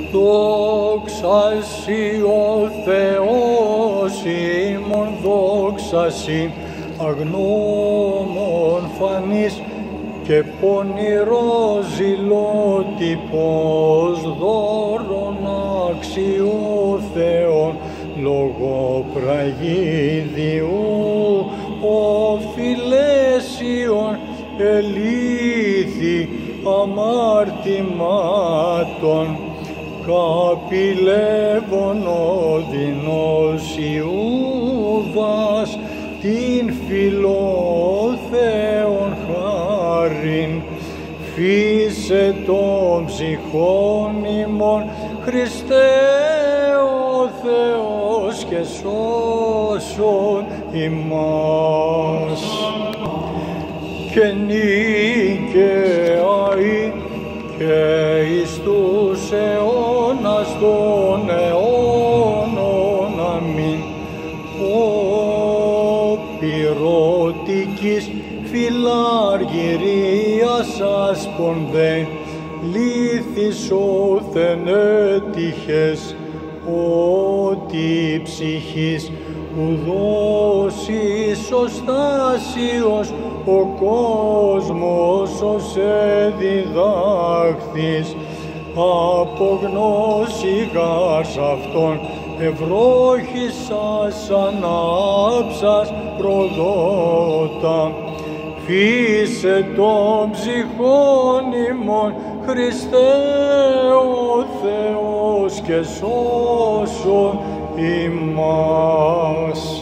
Δόξα Συ ο Θεός ημών, δόξα Συ αγνώμων φανής και πονηρός ζηλότυπος δώρων αξιού Θεών λογοπραγίδιου οφειλέσιον ελήθη αμάρτημάτων καπηλεύων οδυνός Ιούδας την φιλόθεον χάριν φύσε των ψυχών ημών Χριστέ ο Θεός και σώσον ημάς. Και νίκαιαί και εις τους αιώνας των αιώνων αμήν. Ο πυρωτικής φιλαργυρίας άσπονδε λύθης όθεν έτυχες ότι ψυχής ουδός ισοστάσιος ο κόσμος ως διδάχθης από γνώση γάρς αυτών ευρώχησας ανάψας προδότα. Φύσε των ψυχών ημών Χριστέ ο Θεός και σώσον ημάς.